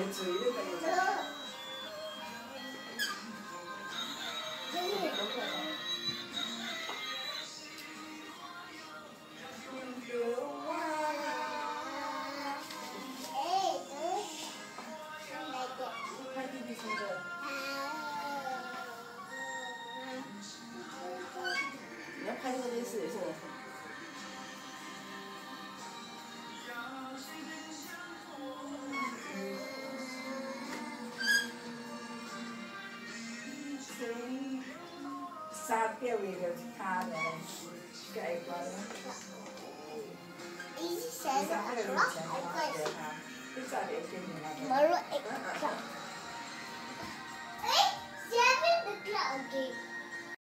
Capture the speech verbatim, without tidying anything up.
嘴那个有的。看弟弟唱歌。你要拍那个电视也是我。沙雕的就卡的，盖过了。 伊是谁的？我爱看。 你早点给你那个。 我爱看。